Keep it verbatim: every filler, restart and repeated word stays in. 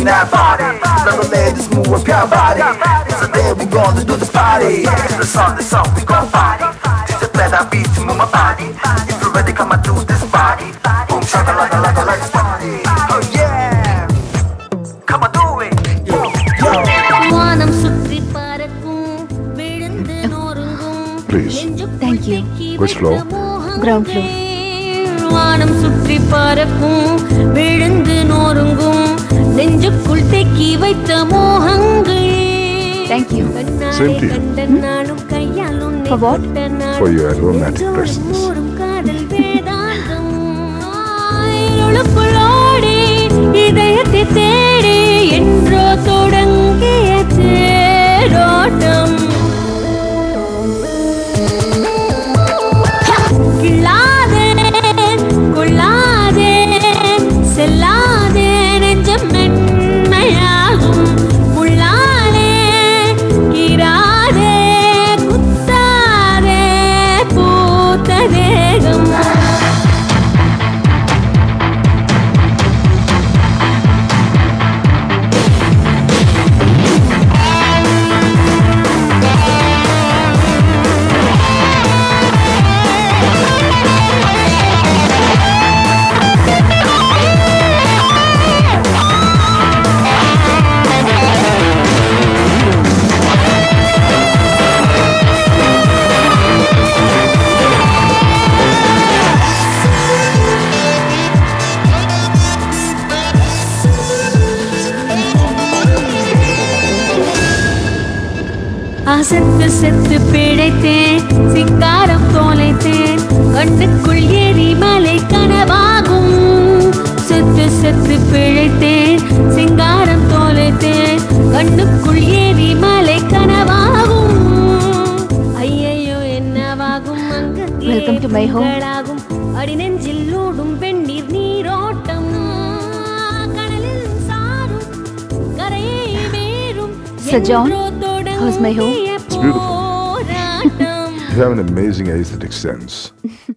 in our body. Let the ladies move up your body. It's the day we gonna do this party. It's the song, the song we gon' party. Just play that beat to move my body. If you're ready, come and do this party. Boom shaka laka laka let's party. Oh yeah, come on do it. Yo yo. வானம் சுற்றி பறக்கும் விழுந்து நொறுங்கும். Please. Thank you. Which floor? Ground floor. வானம் சுற்றி பறக்கும் விழுந்து நொறுங்கும் நெஞ்சுக்குள் தேக்கி வைத்த மோகங்கள். Thank you. Same to you. For what? For your romantic presence. இதயத்தை தேடி என்றோ தொடங்கிய தேரோட்டம். கிள்ளாதே கொள்ளாதே செல்லாதே நெஞ்சம் மென்மையாகும். முள்ளாலே கீறாதே குத்தாதே பூத்த தேகம். செத்து செத்து பிழைத்தேன் சிங்காரம் தோலைத்தேன் கண்ணுக்குள் எரிமலை கனவாகும். செத்து செத்து பிழைத்தேன் சிங்காரம் தோலைத்தேன் கண்ணுக்குள் எரிமலை கனவாகும். ஐயையோ என்னவாகும் அங்க Welcome to my home. அடி நெஞ்சில் ஓடும் வெந்நீர் நீரோட்டம். கடலில் சாரும் கரையை மேரும். Sir John, how's my home? It's beautiful. You have an amazing aesthetic sense.